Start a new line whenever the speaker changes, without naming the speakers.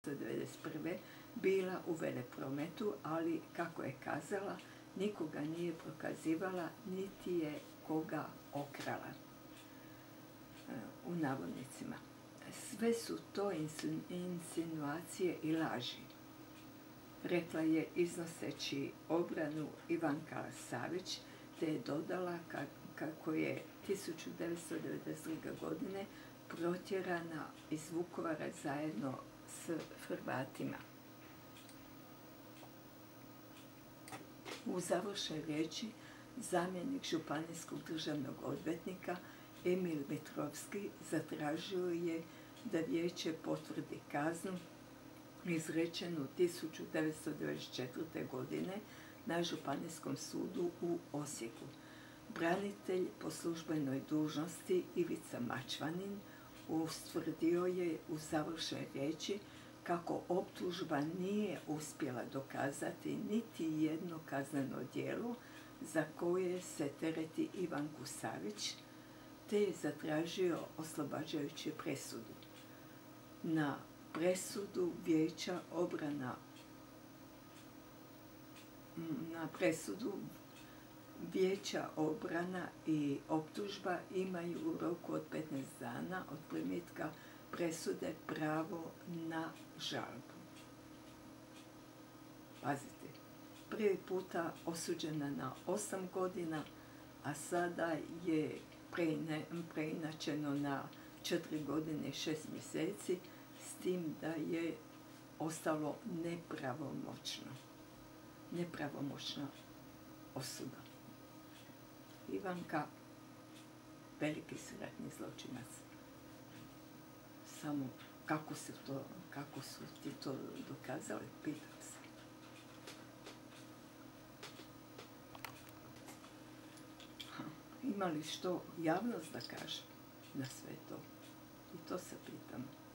1991. bila u veleprometu, ali kako je kazala, nikoga nije prokazivala, niti je koga okrala. U navodnicima. Sve su to insinuacije i laži, rekla je iznoseći obranu Ivanka Savić, te je dodala kako je 1992. godine protjerana iz Vukovara zajedno s Hrvatima. U završnoj riječi zamjenik županijskog državnog odvjetnika Emil Mitrovski zatražio je da vijeće potvrdi kaznu izrečenu 1994. godine na Županijskom sudu u Osijeku. Branitelj po službenoj dužnosti Ivica Mačvanin ustvrdio je u završnoj riječi kako optužba nije uspjela dokazati niti jedno kazneno djelo za koje se tereti Ivanku Savić, te je zatražio oslobađajuću presudu. Na presudu Vijeća obrana i optužba imaju u roku od 15 dana od primitka presude pravo na žalbu. Pazite, prvi puta osuđena na 8 godina, a sada je preinačeno na 4 godine i 6 mjeseci, s tim da je ostalo nepravomoćna osuda. Ivanka, veliki si ratni zločinac. Samo kako su ti to dokazali, pitam se. Ima li što javnost da kaže na sve to? I to se pitam.